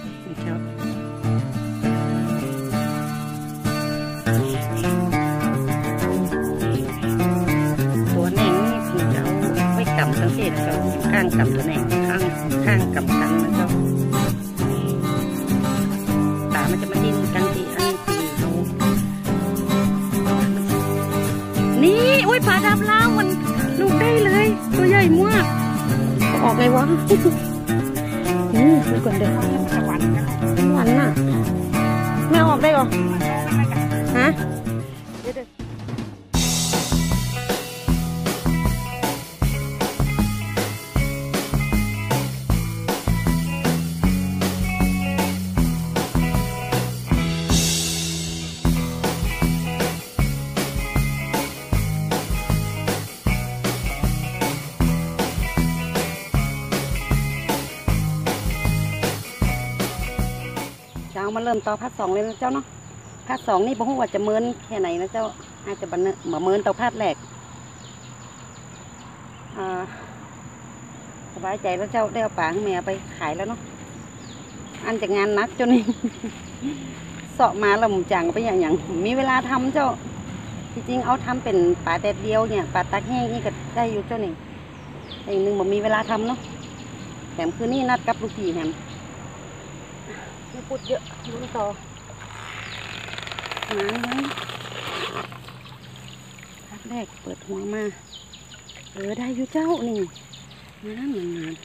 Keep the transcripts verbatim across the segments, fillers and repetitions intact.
เจ้าตัวแหน่งนี่คือเจ้าไว้กำสังเกตเจ้าข้างกำตัวแหน่งข้างข้างกำกันนะเจ้าตามันจะมาดิ้นกันทีอันนี้คือเขานี่อุ้ยปลาดำล้าวมันลูกได้เลยตัวใหญ่มากออกไงวะนี่ดูก่อนเด็กสวรรค์สวรรค์น่ะไม่ออกได้หรอฮะเช้ามาเริ่มต่อพัดสองเลยนะเจ้าเนาะพัดสองนี่บ่ฮู้ว่าจะเมินแค่ไหนนะเจ้าอาจจะบันเหมือนเมินต่อพัดแหลกสบายใจแล้วเจ้าได้เอาปลาให้แม่ไปขายแล้วเนาะอันจากงานนักจนนี่ เสาะมาแล้วหมุนจังไปอย่างอย่างมีเวลาทำเจ้าจริงๆเอาทำเป็นปลาแต่เดียวเนี่ยปลาตักแห้งนี่ก็ได้อยู่เจ้านี่แต่อีกหนึ่งบ่มีเวลาทำเนาะแถมคืนนี้นัดกับลูกพี่แถมมีปุดเยอะลุ้นต่อมาไหมพัดแรกเปิดหัวมาเออได้อยู่เจ้านี่น้ำมันน้ำ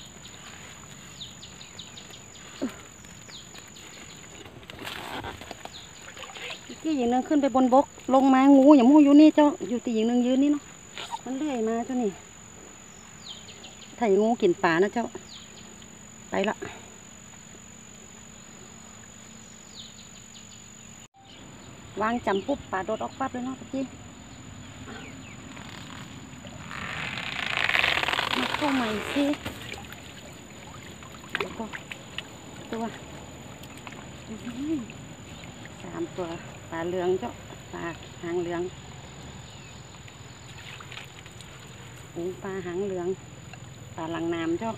ที่อย่างนึงขึ้นไปบนบกลงมางูอย่างมูอยู่นี่เจ้าอยู่ที่อย่างนึงยืนนี่เนาะมันเลื่อยมาเจ้านี่ถ้าอย่างงูกินป่านะเจ้าไปละวางจำปุ๊บป่าโดดออกปั๊บเลยเนาะพี่มาเข้าใหม่สิแล้วก็ตัวสามตัวปลาเหลืองเจ้าปลาหางเหลืองหูปลาหางเหลืองปลาหลังน้ำเจ้า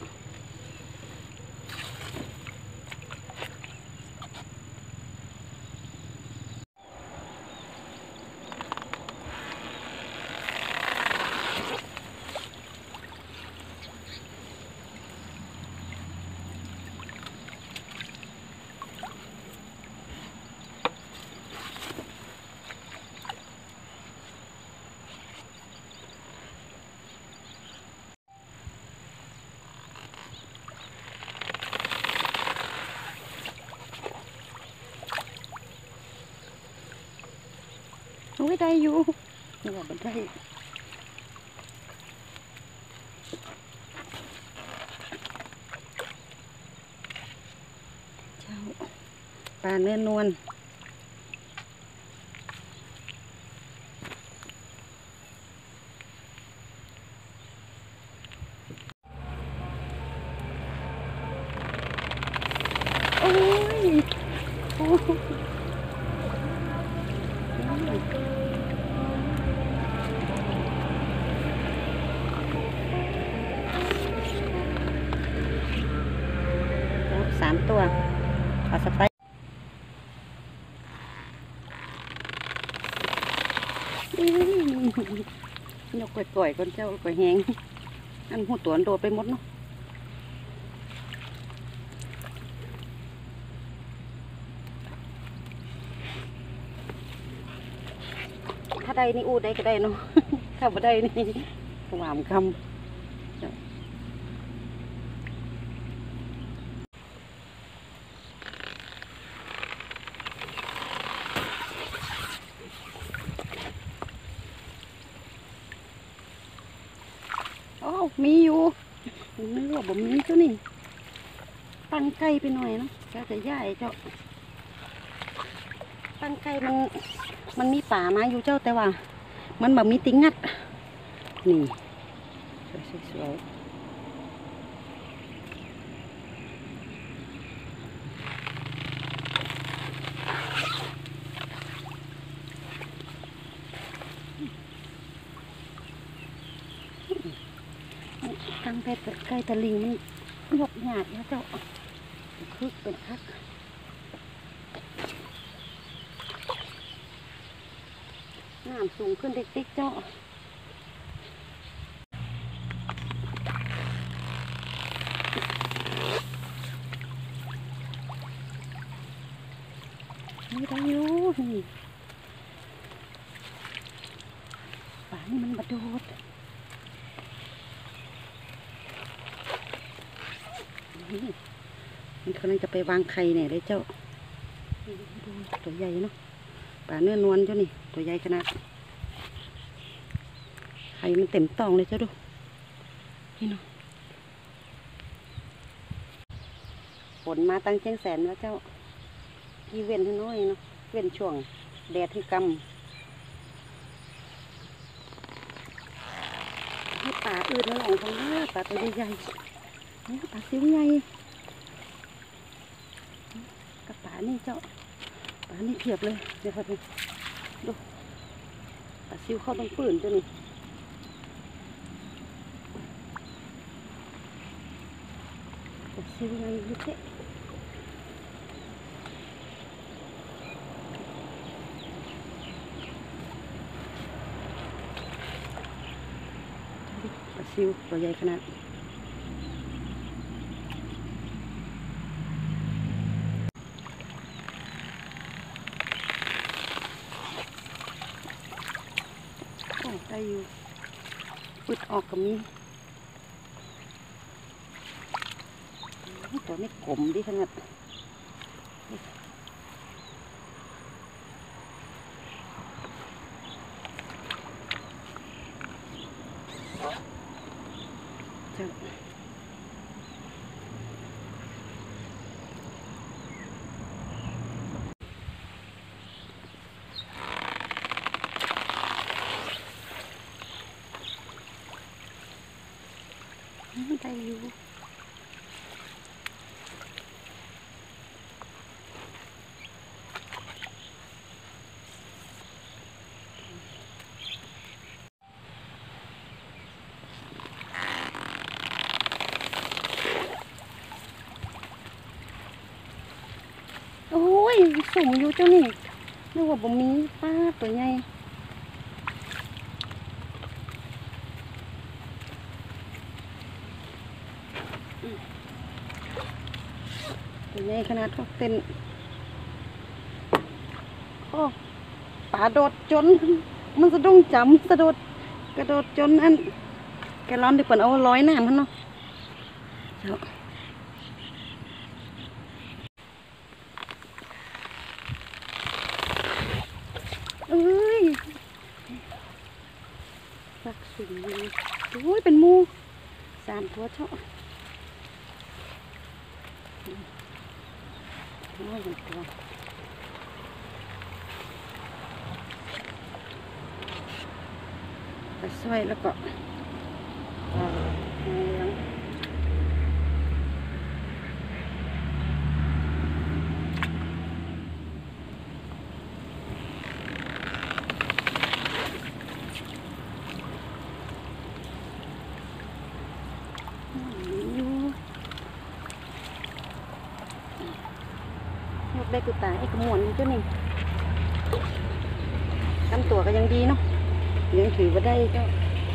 ไม่ได้อยู่นี่ว่ามันได้เจ้าปลาเนื้อนวลโอ้ยโอ้สามตัวปลาสไตล์ยกก่อยๆคนเจ้าก่อยแหงอันหัวตัวโดดไปหมดเนาะถ้าได้นี่อูได้ก็ได้เนาะถ้าไม่ได้นี่หวามคำโอ้มีอยู่ไม่รู้ว่าบ่มีเจ้านี่ตั้งไก่ไปหน่อยเนาะก็จะย่ายเจ้าตั้งไก่มันมันมีป่ามาอยู่เจ้าแต่ว่ามันแบบมีติ้งงัดนี่สวยๆตั้งแต่ใกล้ตะลิงมันยกหยาดแล้วเจ้าคึกเป็นคักน้ำสูงขึ้นติ๊กๆเจ้านี่ได้อยู่นี่ป่านี่มันบะโดดนี่มันกำลังจะไปวางไข่เนี่ยเลยเจ้าดูตัวใหญ่เนาะป่าเนื้อนวลเจ้านี่ตัวใหญ่ขนาดไข่มันเต็มตองเลยเจ้าดูนี่เนาะฝนมาตั้งเชียงแสนแล้วเจ้าที่เว้นให้น้อยเนาะเว้นช่วงแดดที่กำให้ป่าอื่นมาหลงของหน้าป่าตัวใหญ่ๆนี่ป่าซิวใหญ่กับป่านี่เจ้าป่านี่เพียบเลยเดี๋ยวพอดูดูป่าซิวเข้าตรงปืนเจ้านี่ป่าซิวใหญ่ยุ่งเจ๊ปลาซิวตัวใหญ่ขนาดโอ้ได้อยู่อึดออกกับมีตัวนี้กลมดีขนาดเจ้าได้อยู่โอ้ยสุ่มอยู่เจ้านี่นึกว่าบ่มีป้าตัวใหญ่ตัวใหญ่ขนาดก็เต้นโอ้ป่าโดดจนมันสะดุ้งจำสะโดดกระโดดจนอันแกร้อนดีกว่าเอาร้อยหน้ามันเนาะเจ้าเอ้ยสักสิ่งเลยโอ้ยเป็นมูสามตัวเจ้าโอ้ยเป็นตัวไปซอยแล้วก็อ่าเลี้ยงได้กุตาไอ้กระมวลเจ้านี่ทำตัวก็ยังดีเนาะยังถือว่าได้เจ้า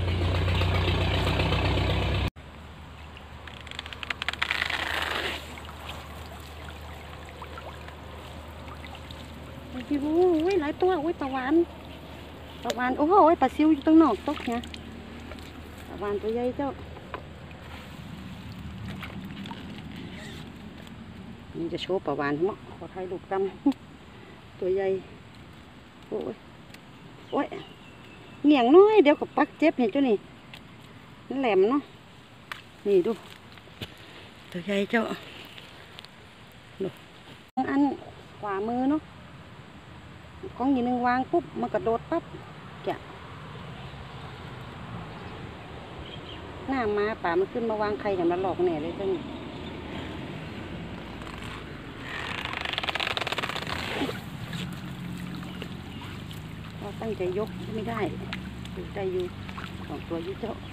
พี่บูโอ้ยหลายตัวโอ้ยปลาวานปลาวานโอ้โหปลาซิวอยู่ตรงนอกตกเนี่ยปลาวานตัวใหญ่เจ้านี่จะโชว์ปลาวานเหมาะขอถ่ายรูปกำตัวใหญ่โอ้ยโอ้ยเหนียงน้อยเดี๋ยวกับปักเจ็บเห็นเจ้านี่นั่นแหลมเนาะนี่ดูตัวใหญ่เจ้าดูอันขวามือเนาะของอย่างหนึ่งวางปุ๊บมันกระโดดปั๊บแกะหน้ามาป่ามันขึ้นมาวางไข่อย่างมาหลอกแหน่เลยเจ้านี่เราตั้งใจยกไม่ได้อยู่ใจอยู่สองตัวยี่เจ้า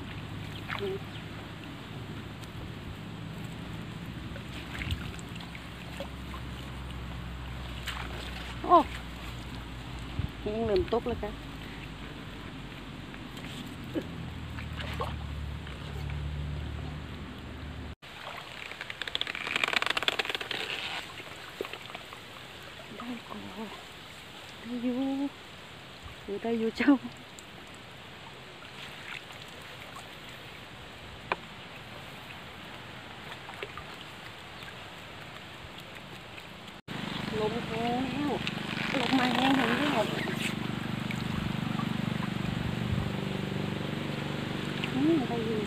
โอ้เฮงเริ่มตกแล้วจ้ะได้ก่อนได้อยู่อยู่ได้อยู่เจ้าลมแห้งแล้วลมมาแห้งเห็นแล้วอืมได้อยู่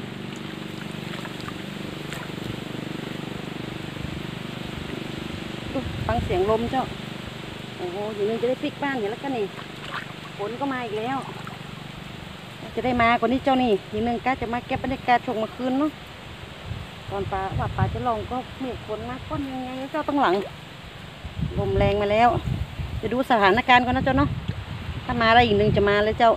ดูฟังเสียงลมเจ้าโอ้โหอยู่นึงจะได้พลิกบ้านเห็นแล้วกันนี่ฝนก็มาอีกแล้วจะได้มากว่านี้เจ้านี่อยู่นึงก็จะมาเก็บบรรยากาศช่วงเมื่อคืนเนาะตอนป่าว่าป่าจะลองก็เมฆฝนมาก้อนยังไงเจ้าต้องหลังลมแรงมาแล้วจะดูสถานการณ์ก่อนนะเจ้าเนาะถ้ามาอะไรอีกหนึ่งจะมาเลยเจ้า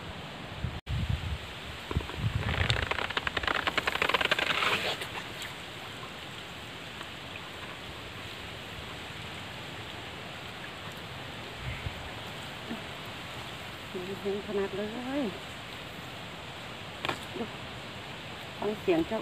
เห็นขนาดเลยฟังเสียงเจ้า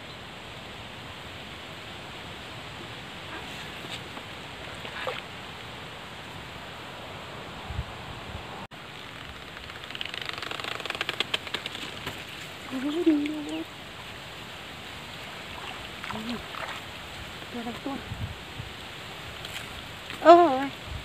โอ้ยดีเลยตัวอะไรตัวเออ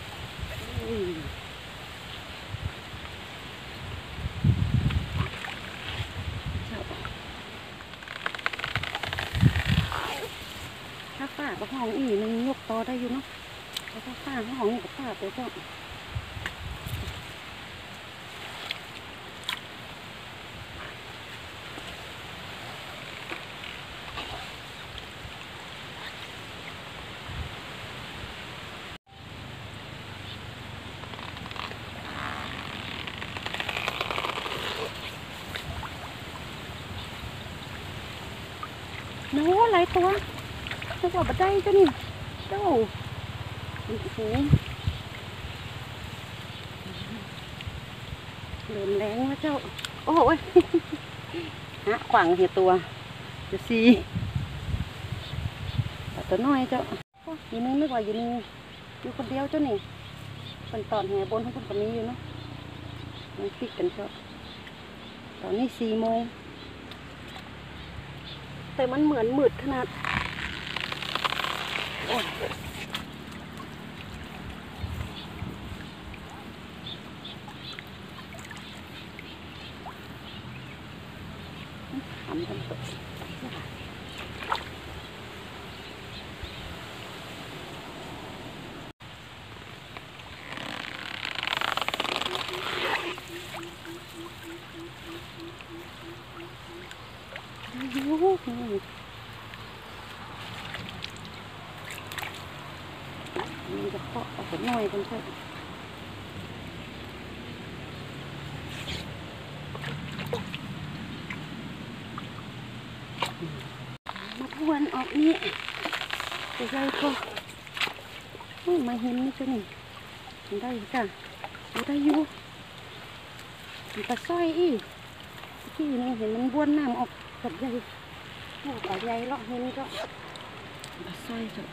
ถ้าฝ้าก็ห้องอีนึงยกต่อได้อยู่เนาะแล้วถ้าฝ้าห้องนี่ก็ฝ้าไปเจ้าโน้หลายตัวนึกว่าบัดได้เจ้านี่เจ้าโอ้โหเริ่มแรงแล้วเจ้าโอ้ยฮะขวางเหี่ยตัวจะซีตัวน้อยเจ้าอยู่นึงนึกว่าอยู่นึงอยู่คนเดียวเจ้านี่เป็นตอนแห่บนของคนคนนี้อยู่เนาะมันฟิกกันเจ้าตอนนี้สี่โมงแต่มันเหมือนมืดขนาดโอ้ยทำกันตกมันจะเคาะออกหน่อยกันเถอะมาทวนออกนี้จะใหญ่ก็มาเห็นนี่จ้ะนี่ได้จ้ะได้อยู่ปลาสร้อยอีที่นี่เห็นมันบ้วนน้ำออกแบบใหญ่โอ้ปลาใหญ่เลาะเห็นก็ปลาสร้อยจ้ะ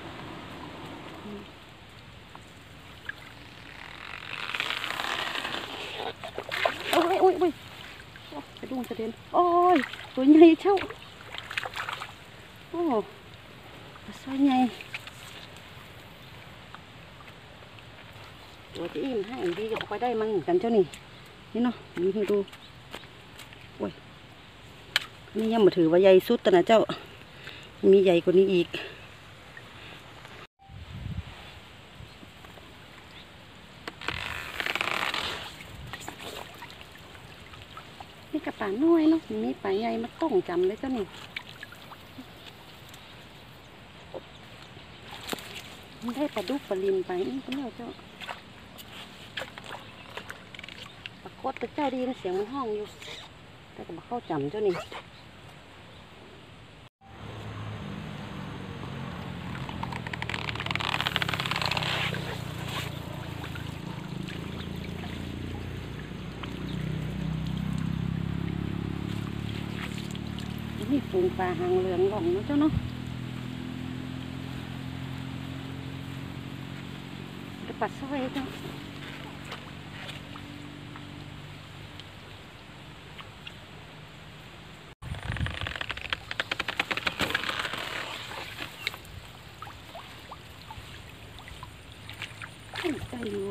โอ้ยโอ้ยโอ้ยกระดุมกระเด็นโอ้ยตัวใหญ่เช่าโอ้ปลาสร้อยใหญ่ตัวจะอิ่มให้ดีจะไปได้มั่งกันเจ้านี่นี่เนาะมีให้ดูโอ้ยนี่ยังมาถือว่าใหญ่สุดแต่นะเจ้ามีใหญ่กว่านี้อีกนี่กระป๋าน้อยเนาะมีปลาใหญ่มาต้มจำเลยเจ้านี่มันได้ปลาดุกปลาลินไปนี่ก็แล้วเจ้าปลากดแต่เจ้าดีนะเสียงมันห้องอยู่แต่ก็มาเข้าจำเจ้านี่ปูงปลาหางเหลืองหล่องเนาะเจ้าเนาะกระปัดสวยเจ้าใจอยู่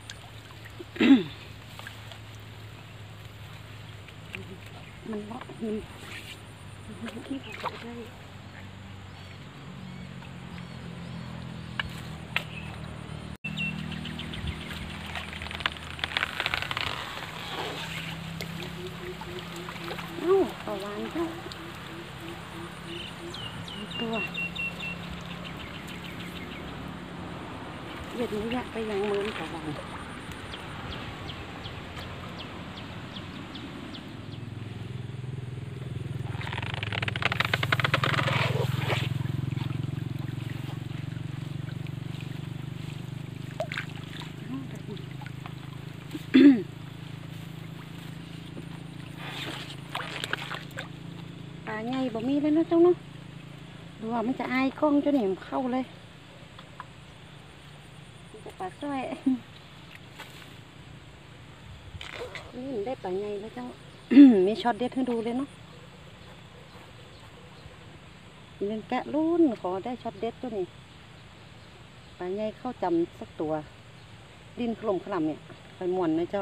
มันเลาะหินที่ผมได้เอ้าปลาวานก็ตัวเย็ดนี้อยากไปยังเมืองปลาวานปลาใหญ่บ่มีเลยนะเจ้าเนาะดูว่ามันจะอายกล้องเจ้าหนิมเข้าเลยปลาสร้อยนี่ได้ปลาใหญ่แล้วเจ้า มีช็อตเด็ดให้ดูเลยเนาะเป็นแกะรุ่นขอได้ช็อตเด็ดเจ้านี่ปลาใหญ่เข้าจำสักตัวดินขลมขลำเนี่ยไปม่วนนะเจ้า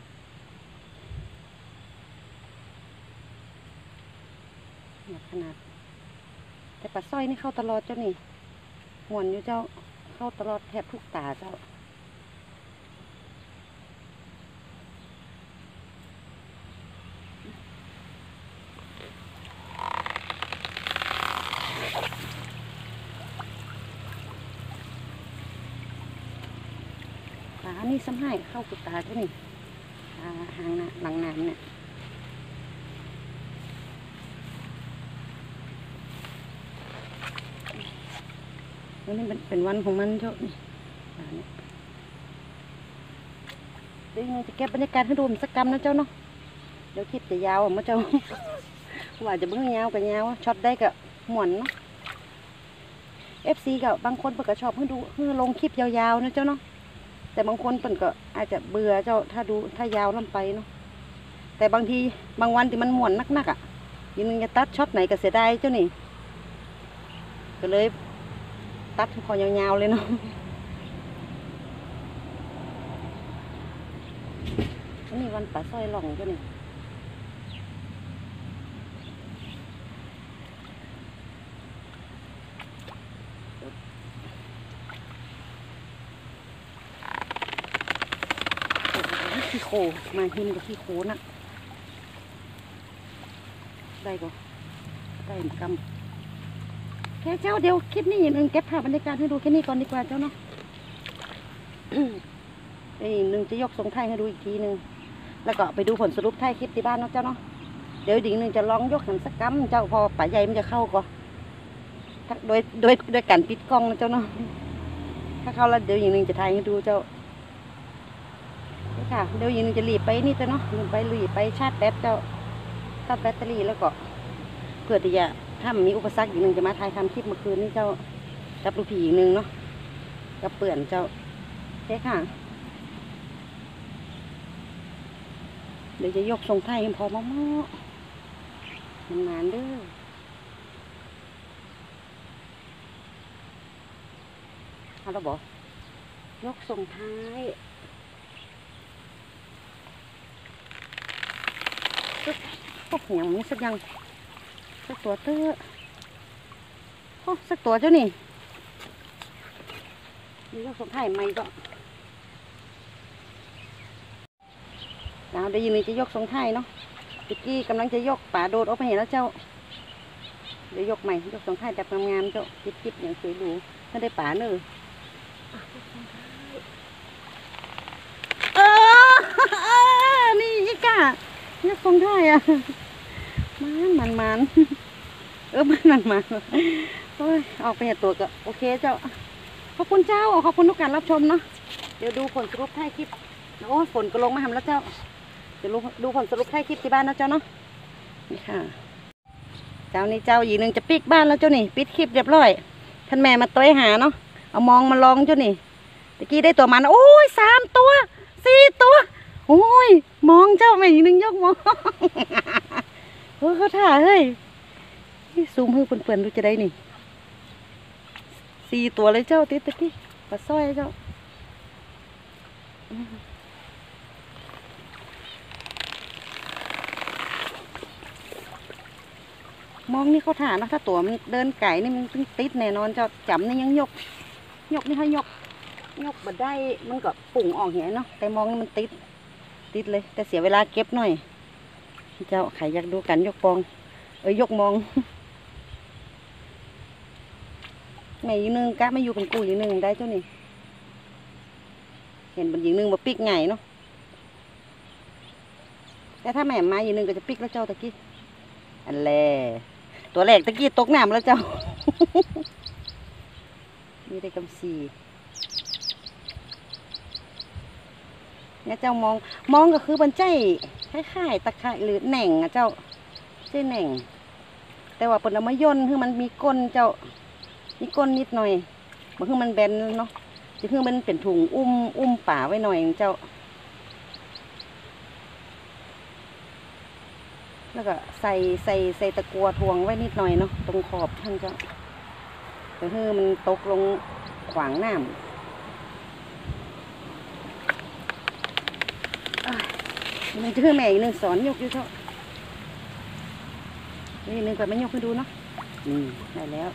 ขนาดแต่ปลาสร้อยนี่เข้าตลอดเจ้านี่ม่วนอยู่เจ้าเข้าตลอดแทบทุกตาเจ้าปลานี่ซ้ำให้เข้ากุตาเจ้านี่ปลาหางนะหลังน้ำเนี่ยวันนี้เป็นวันของมันเจ้านี่ปลาเนี่ยเดี๋ยวยังจะเก็บบรรยากาศให้ดูสักกรรมนะเจ้าเนาะเดี๋ยวคลิปจะยาวอ่ะมาเจ้า ว่าจะเบิ่งยาวกับยาวช็อตได้กับหมวนเนาะ เอฟ ซี กับบางคนเปิดก็ชอบให้ดูให้ลงคลิปยาวๆนะเจ้าเนาะแต่บางคนเปิดก็อาจจะเบื่อเจ้าถ้าดูถ้ายาวลำไปเนาะแต่บางทีบางวันที่มันหมวนนักๆอ่ะยังนึงจะตัดช็อตไหนก็เสียดายเจ้านี่ก็เลยตัดพอยาวๆเลยเนาะอันนี้วันปลาสร้อยหล่องเจ้านี่ขี้โคมาหิมกับขี้โคนะได้ก็ได้เหมือนกันแค่เจ้าเดียวคลิปนี้อย่างหนึ่งเก็บภาพบรรยากาศให้ดูแค่นี้ก่อนดีกว่าเจ้าเนาะ อีกหนึ่งจะยกทรงไทยให้ดูอีกทีหนึ่งแล้วก็ไปดูผลสรุปไทยคลิปที่บ้านเนาะเจ้าเนาะเดี๋ยวอีกหนึ่งจะลองยกหันสักกัมเจ้าพอป่าใหญ่มันจะเข้าก่อนโดยโดยโดยการปิดกล้องนะเจ้าเนาะถ้าเข้าแล้วเดี๋ยวอีกหนึ่งจะถ่ายให้ดูเจ้าค่ะเดี๋ยวอีกหนึ่งจะรีบไปนี่เจ้าเนาะรีบไปรีบไปชาร์จแบตเจ้าชาร์จแบตเตอรี่แล้วก็เพื่อที่จะถ้ามีอุปสรรคอีกหนึ่งจะมาถ่ายทำคลิปเมื่อคืนนี้เจ้ากับลูกผีอีกหนึ่งเนาะกับเปื่อนเจ้าใช่ค่ะเดี๋ยวจะยกทรงไทยพอมากๆนานๆเด้อเอาละบอกยกทรงไทยโอ้ยยังมีสักยังสักตัวเตื้อโอ้สักตัวเจ้านี่ยกทรงไทยไม่ก็เราได้ยินจะยกทรงไทยเนาะตะกี้กำลังจะยกป่าโดดออกไปเห็นแล้วเจ้าเดี๋ยวยกใหม่ยกทรงไทยแบบงามๆเจ้าจิบๆอย่างสวยหรูถ้าได้ป่าเนอะเออนี่อีกอะยกทรงไทยอะมันมันมันเออมันมันมันโอ้ยออกไปเห็นตัวก็โอเคเจ้าขอบคุณเจ้าขอบคุณทุกการรับชมเนาะเดี๋ยวดูผลสรุปไทยคลิปโอ้ฝนก็ลงมาทำแล้วเจ้าเดี๋ยวดูผลสรุปไทยคลิปที่บ้านนะเจ้าเนาะนี่ค่ะเจ้านี่เจ้าอีกหนึ่งจะปิกบ้านแล้วเจ้านี่ปิดคลิปเรียบร้อยท่านแม่มาต้อยหาเนาะเอามองมาลองเจ้านี่ตะกี้ได้ตัวมันโอ้ยสามตัวสี่ตัวโอ้ยมองเจ้าแม่อีกหนึ่งยกมองเออเขาถ่าเฮ้ยซูมให้เพื่อนๆดูจะได้นี่สี่ตัวเลยเจ้าติดตะกี้ปลาสร้อยเจ้ามองนี่เขาถ่านะถ้าตัวมันเดินไก่นี่มันติดแน่นอนเจ้าจำนี่ยังยกยกนี่เขายกยกบัดได้มันก็ปุ่งออกเหี้ยเนาะแต่มองนี่มันติดติดเลยแต่เสียเวลาเก็บหน่อยเจ้าใครอยากดูกันยกปองเอ้ยยกมองแม่ยิงนึงกะไม่อยู่กับกูยิงนึงได้เจ้านี่เห็นมันยิงนึงมาปิกไงเนาะแต่ถ้าแม่มายิงนึงก็จะปิกแล้วเจ้าตะกี้อันแรกตัวแรกตะกี้ตกน้ำแล้วเจ้า มีได้กำซีเนี่ยเจ้ามองมองก็คือมันใจคล้ายๆตะไคร้หรือแหน่งอะเจ้าใจแหน่งแต่ว่าเปิดเอามาย่นคือมันมีก้นเจ้ามีก้นนิดหน่อยมันคือมันแบนเนาะจะคือมันเป็นถุงอุ้มอุ้มป่าไว้หน่อยเจ้าแล้วก็ใส่ใส่ใส่ตะกัวทวงไว้นิดหน่อยเนาะตรงขอบท่านเจ้าแต่คือมันตกลงขวางน้ำนี่คือแม่อีกหนึ่งสอนยกอยู่เท่านี่หนึ่งก็ไม่ยกให้ดูเนาะนี่ได้แล้ว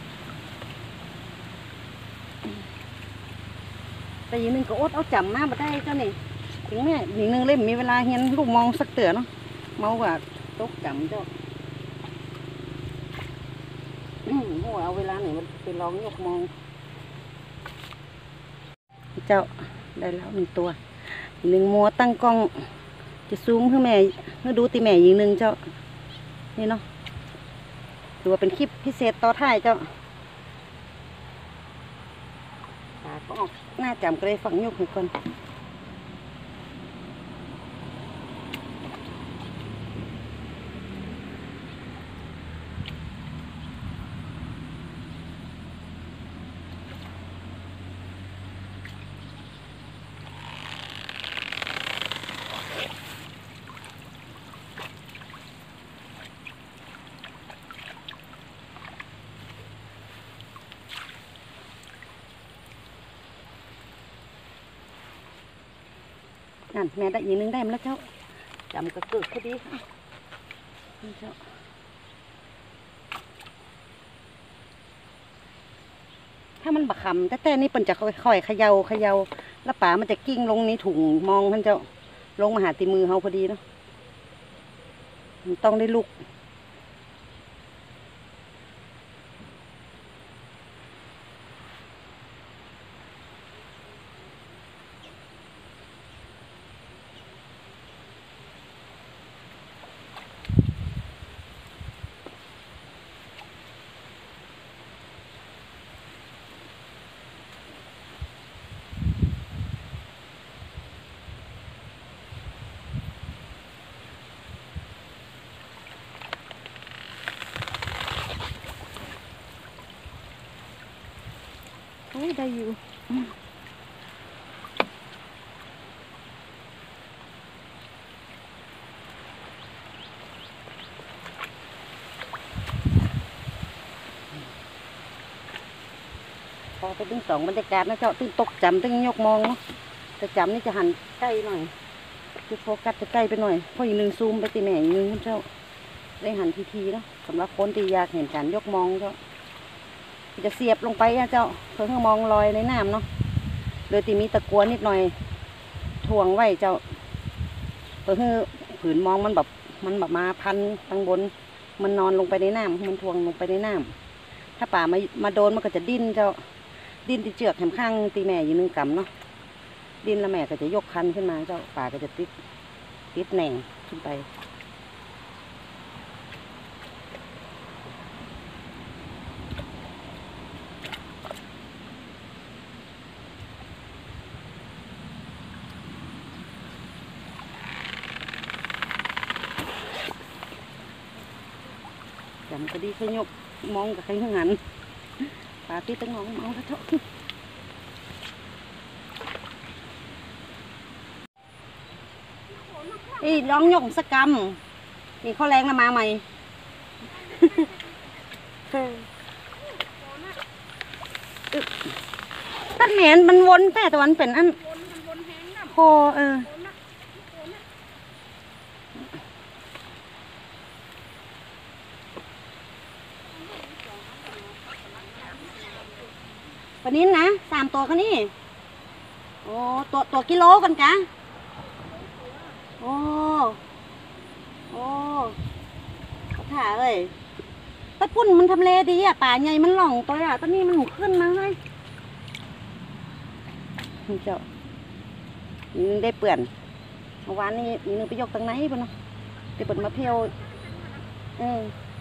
แต่อีกหนึ่งก็อดเอาจำมาบ่ได้เจ้านี่ถึงแม่อีกหนึ่งเล่มมีเวลาเห็นลูกมองสักเตือเนาะเมากว่าตกจำเจ้าโอ้เอาเวลาไหนมันไปลองยกมองเจ้าได้แล้วหนึ่งตัวอีกหนึ่งมัวตั้งกล้องจะซูมให้แม่ให้ดูตีแม่อีกหนึ่งเจ้านี่เนาะถือว่าเป็นคลิปพิเศษต่อท้ายเจ้าตาก็ออกหน้าจำก็เลยฝังยกให้ก่อนนั่นแม่ได้อีกนึงได้มาแล้วเจ้าจำกระเกิดพอดีนี่เจ้าถ้ามันบักคำแต่แต่นี่เป็นจะค่อยๆเขย่าเขย่าแล้วป่ามันจะกิ้งลงในถุงมองท่านเจ้าลงมาหาตีมือเขาพอดีเนาะมันต้องได้ลูกได้อยู่พอไปถึงสองบรรยากาศนะเจ้าตึ้งตกจำตึ้งยกมองเนาะแต่จำนี่จะหันใกล้หน่อยคือโฟกัสจะใกล้ไปหน่อยเพราะอีกหนึ่งซูมไปตีแหน่อีกหนึ่งเจ้าได้หันทีๆเนาะสำหรับคนที่อยากเห็นการยกมองเจ้าจะเสียบลงไปอะเจ้าเพื่อให้มองลอยในน้ำเนาะโดยที่มีตะกัวนิดหน่อยทวงไว้เจ้าเพื่อให้ผืนมองมันแบบมันแบบมาพันตั้งบนมันนอนลงไปในน้ำมันทวงลงไปในน้ำถ้าป่ามามาโดนมันก็จะดิ้นเจ้าดิ้นที่เจือกแถมข้างตีแม่อยู่หนึ่งกำเนาะดิ้นแล้วแม่ก็จะยกคันขึ้นมาเจ้าป่าก็จะติดติดแหน่งขึ้นไปจำกอดีเคยยกมองกับใครทั้งนั้นปลาตีตั้งงองมองกระเทาะอีร้องยกสกรรมนี่ข้อแรงละมาใหม่ตัดแหมนมันวนแต่ตะวันเป็นอันพอเออปนี้นะสามตัวกันนี่โอ้ตัวตัวกิโลกันกะโอ้โอ้เขาถ่าเลยตะปุ่นมันทำเลดีอ่ะป่าใหญ่มันหล่องตัวอ่ะตอนนี้มันหนุขึ้นมาเลยเจ้านี่นึงได้เปื่อนเมื่อวานนี้นี่นึงไปยกตั้งไหนบ่เนาะไปเปิดมาเพียวเออ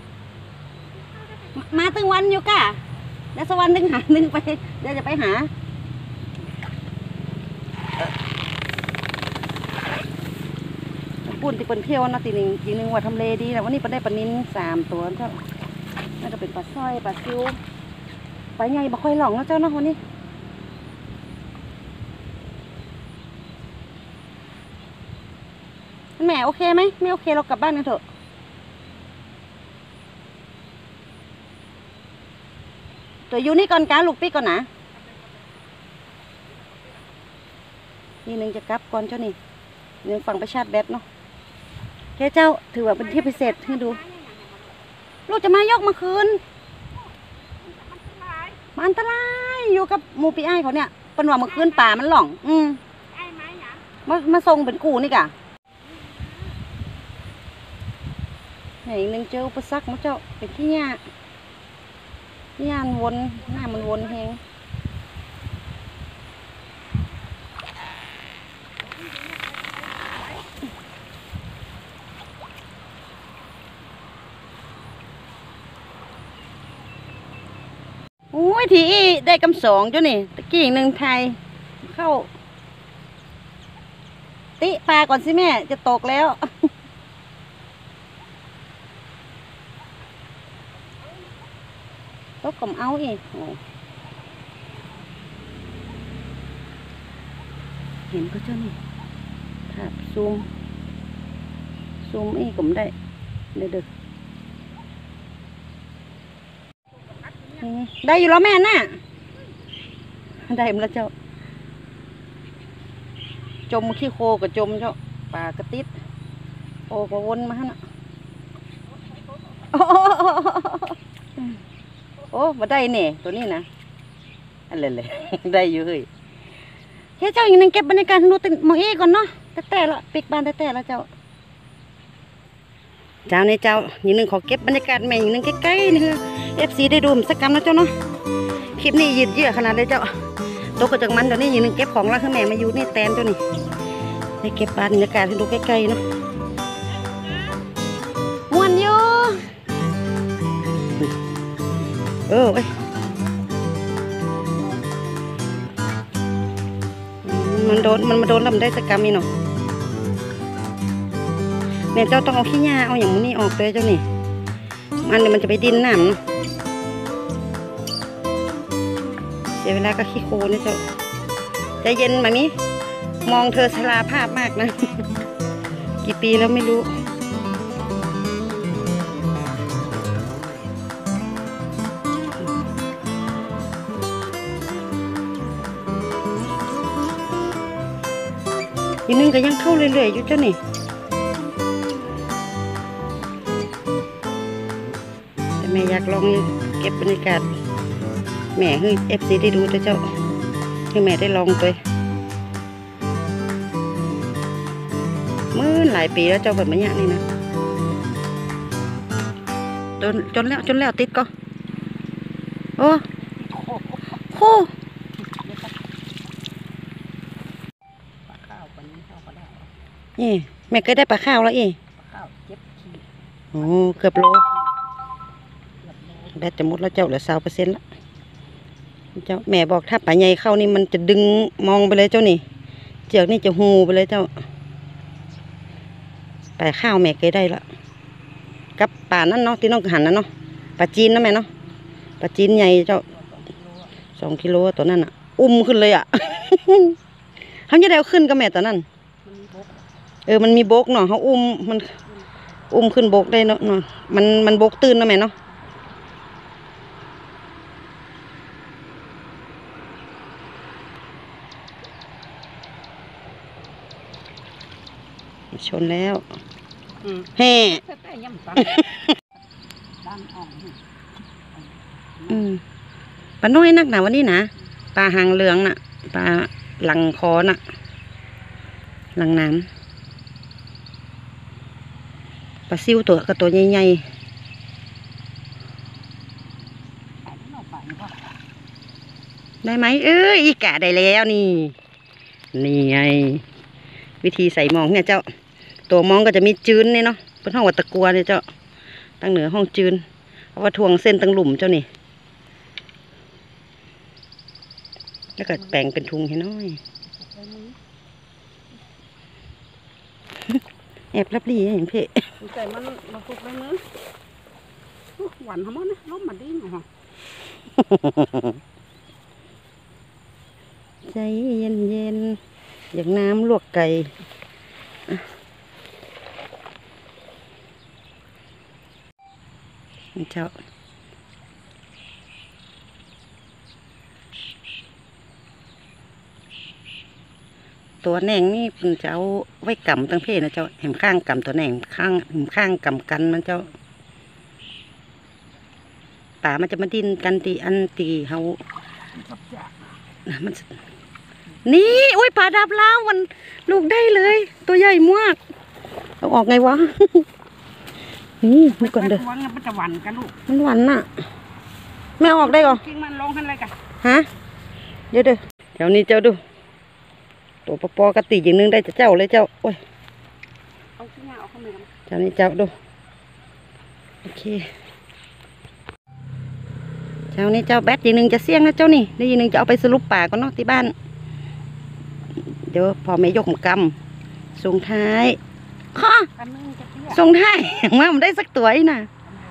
มาตั้งวันอยู่กะเดี๋ยวสวรรค์นึงหานึงไปเดี๋ยวจะไปหาปุ่นที่เป็นเพียวนะตีหนึ่งทีหนึ่งว่าทำเลดีนะวันนี้ไปได้ปลานิ้นสามตัวเจ้าน่าจะเป็นปลาสร้อยปลาซิวปลาใหญ่ปลาค่อยหล่องแล้วเจ้าเนาะวันนี้แม่โอเคไหมไม่โอเคเรากลับบ้านกันเถอะตัวอยู่นี่ก่อนกาลูกปีก่อนนะนี่หนึ่งจะกลับก่อนเจ้านี่หนึ่งฝั่งประชาติแบตเนาะแค่เจ้าถือว่าเป็นที่พิเศษให้ดูลูกจะมายกมาคืนมันอันตรายอยู่กับหมูปีไอเขาเนี่ยเป็นว่าเมื่อคืนป่ามันหล่องอืมมามาทรงเป็นกูนี่กะไหนหนึ่งเจออุปสรรคมั้งเจ้าเป็นที่ยากที่ยานวนหน้ามันวนแหงโอ้ยทีได้กำสองเจ้านี่ตะกี้หนึ่งไทยเข้าติปลาก่อนสิแม่จะตกแล้วตกกับเอาอีกเห็นก็เจ้านี่ถ้าซูมซูมอีกผมได้เด้อเด้อได้อยู่แล้วแม่น่ะได้หมดแล้วเจ้าจมขี้โคกับจมเจ้าปลากระติดโอ้ก็วนมาฮะน่ะโอ้มาได้เนี่ยตัวนี้นะอะไรเลยได้อยู่เฮ้ยเฮ้ยเจ้าอย่างนึงเก็บบรรยากาศดูติมอเอก่อนเนาะแต่แต่ละปิกบานแต่แต่ละเจ้าเจ้าในเจ้าอย่างนึงขอเก็บบรรยากาศแม่อย่างนึงใกล้ๆนี่คือเอฟซีได้ดูสักกรรมนะเจ้าเนาะคลิปนี้ยืดเยื้อขนาดเลยเจ้าตกกระจังมันเดี๋ยวนี้อย่างนึงเก็บของแล้วคือแม่มาอยู่นี่แตนเจ้านี่ได้เก็บบรรยากาศให้ดูใกล้ๆเนาะม่วนอยู่เออเว้ยมันโดนมันมาโดนลำได้สักกรรมนี่เนาะเนี่ยเจ้าต้องเอาขี้หญ้าเอาอย่างนี้ออกเลยเจ้านี่มันเดี๋ยวมันจะไปดินน้ำเนาะเสียเวลาก็ขี้โคนี่เจ้าใจเย็นมามิมองเธอชราภาพมากนะกี่ปีแล้วไม่รู้อีกนึงก็ยังเข้าเรื่อยๆอยู่เจ้านี่แต่แม่อยากลองเก็บบรรยากาศแม่ให้เอฟซีได้ดูด้วยเจ้าให้แม่ได้ลองไปเมื่อหลายปีแล้วเจ้าแบบนี้นี่นะจนจนแล้วจนแล้วติดก็โอ้โหนี่แม่เคยได้ปลาข้าวแล้วอีโอ้เกือบโลแบตจะหมดแล้วเจ้าเหลือสามเปอร์เซ็นต์ละเจ้าแม่บอกถ้าปลาใหญ่เข้านี่มันจะดึงมองไปเลยเจ้านี่เจือกนี่จะหูไปเลยเจ้าปลาข้าวแม่เคยได้ละกับป่านั่นเนาะที่น้องหันนั่นเนาะปลาจีนนะแม่เนาะปลาจีนใหญ่เจ้าสองกิโลตัวนั้นอ่ะอุ้มขึ้นเลยอ่ะ เขาจะได้เอาขึ้นกับแม่ตัวนั้นเออมันมีบกเนาะเขาอุ้มมันอุ้มขึ้นบกได้เนาะมันมันบกตื้นนะแม่เนาะชนแล้วแฮ่ปลาน้อยนักหนาวันนี้นะปลาหางเหลืองน่ะปลาหลังคอน่ะหลังน้ำปลาซิวตัวกับตัวใหญ่ๆได้ไหมเอ้ยอีกะได้แล้วนี่นี่ไงวิธีใส่มองเนี่ยเจ้าตัวมองก็จะมีจืนเนี่ยเนาะเป็นห้องวัดตะกัวเนี่ยเจ้าตั้งเหนือห้องจืนเอาว่าทวงเส้นตั้งหลุมเจ้านี่แล้วก็แปลงเป็นทุงให้น้อยแอบรับรีอย่างเพ่แต่มันมาฟุกเลยมือหวานหอมนะล้มมาดิ้งเหรอใจเย็นเย็นอย่างน้ำลวกไก่เจ้าตัวแหน่งนี่มันจะเอาไว้กำตั้งเพศนะเจ้าแหมข้างกำตัวแหน่งข้างแหมข้างกำกันมันเจ้าป่ามันจะมาดิ้นกันตีอันตีเขามันนี่โอ้ยปลาดับล้าวมันลูกได้เลยตัวใหญ่มากเอาออกไงวะนี่ไม่ก่อนเด้อมันจะหวานกันลูกมันหวานน่ะไม่ออกได้หรอกิ้งมันลงทันเลยกันฮะเดี๋ยวเด้อแถวนี้เจ้าดูตัวปอๆกระติอย่างนึงได้จะเจ้าเลยเจ้าโอ้ยเอาขี้หน้าเอาเข้ามาแถวนี้เจ้าดูโอเคแถวนี้เจ้าแบตอย่างนึงจะเสี่ยงนะเจ้านี่ได้อย่างนึงจะเอาไปสรุปป่าก่อนเนาะที่บ้านเดี๋ยวพอแม่ยกมากำส่งท้ายข้อส่งท้ายว่ามันได้สักตัวอีน่ะ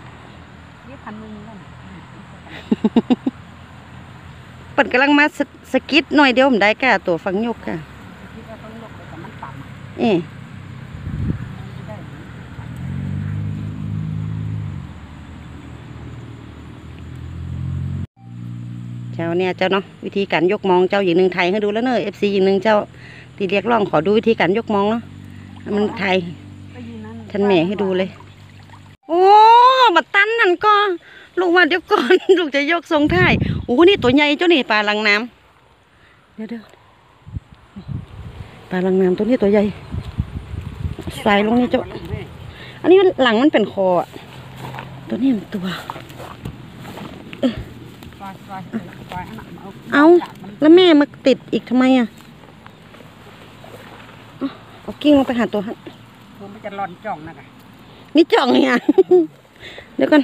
เปิดกำลังมาสกิดหน่อยเดียวผมได้ก่ะตัวฟังยกค่ะเอ๊ะเจ้าเนี่ยเจ้าเนาะวิธีการยกมองเจ้าอย่างหนึ่งไทยให้ดูแล้วเนอะเอฟซีอย่างหนึ่งเจ้าที่เรียกร้องขอดูวิธีการยกมองเนาะมันไทยฉันแม่ให้ดูเลยโอ้บัดตันนั่นก็ลูกมาเดี๋ยวก่อนลูกจะยกทรงไทยโอ้นี่ตัวใหญ่เจ้านี่ปลาลังน้ำเดี๋ยวเดี๋ยวปลาลังน้ำตัวนี้ตัวใหญ่ใส่ลงนี่เจ้าอันนี้หลังมันเป็นคออ่ะตัวนี้มันตัวเอาแล้วแม่มาติดอีกทำไมอ่ะเอากิ้งลงไปหาตัวฮะมันจะหล่อนจ่องนะค่ะนี่จ่องเนี่ยเดี๋ยวก่อน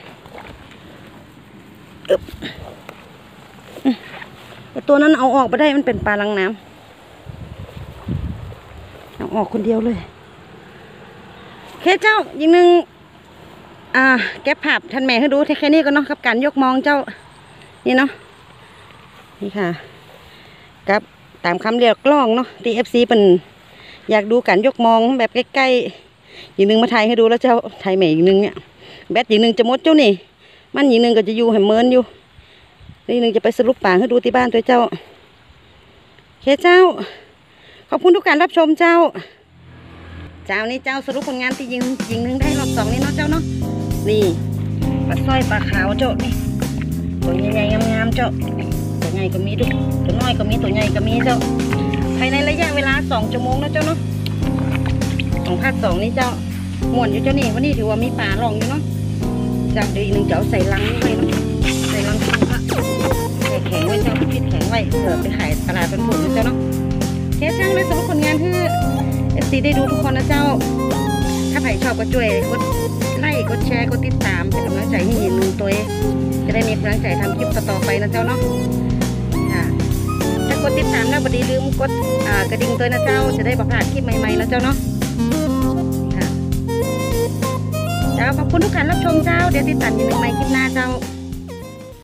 ตัวนั้นเอาออกไปได้มันเป็นปลาลังน้ำเอาออกคนเดียวเลยเคเจ้ายิงหนึ่งอ่าแก็บภาพท่านแม่ให้ดูแค่นี้ก็เนาะกับการยกมองเจ้านี่เนาะนี่ค่ะกับตามคำเรียกกล้องเนาะทีเอฟซีเป็นอยากดูการยกมองแบบใกล้ๆยิงหนึ่งมาถ่ายให้ดูแล้วเจ้าถ่ายแม่ยิงหนึ่งเนี่ยแบตยิงหนึ่งจะมดเจ้านี่มันยิงหนึ่งก็จะอยู่แหมเมินอยู่ยิงหนึ่งจะไปสรุปป่าให้ดูที่บ้านตัวเจ้าเคเจ้าขอบคุณทุกการรับชมเจ้าเจ้านี่เจ้าสรุปผลงานที่ยิงยิงหนึ่งได้รอบสองนี่เนาะเจ้าเนาะนี่ปลาสร้อยปลาขาวเจ้านี่ตัวใหญ่ๆงามๆเจ้าตัวใหญ่ก็มีดูตัวน้อยก็มีตัวใหญ่ก็มีเจ้าภายในระยะเวลาสองชั่วโมงนะเจ้าเนาะของภาคสองนี่เจ้าม่วนอยู่เจ้านี่วันนี้ถือว่ามีป่าหลงอยู่เนาะจากเดี๋ยวอีกหนึ่งเจ้าใส่ลังนี่ไว้เนาะใส่ลังถุงละใส่แข็งไว้เจ้าพิดแข็งไว้เผื่อไปขายตลาดเป็นถุงเจ้าเนาะแค่ช่างเลยสรุปผลงานคือเอฟซีได้ดูทุกคนนะเจ้าถ้าใครชอบก็ช่วยกดไลค์กดแชร์กดติดตามเป็นกำลังใจให้ยินหนึ่งตัวจะได้มีกำลังใจทำคลิปต่อไปนะเจ้าเนาะค่ะถ้ากดติดตามแล้วบดีลืมกดกระดิ่งตัวนะเจ้าจะได้ประกาศคลิปใหม่ๆนะเจ้าเนาะค่ะเจ้าขอบคุณคุณทุกการรับชมเจ้าเดี๋ยวติดตามกันใหม่คลิปหน้าเจ้า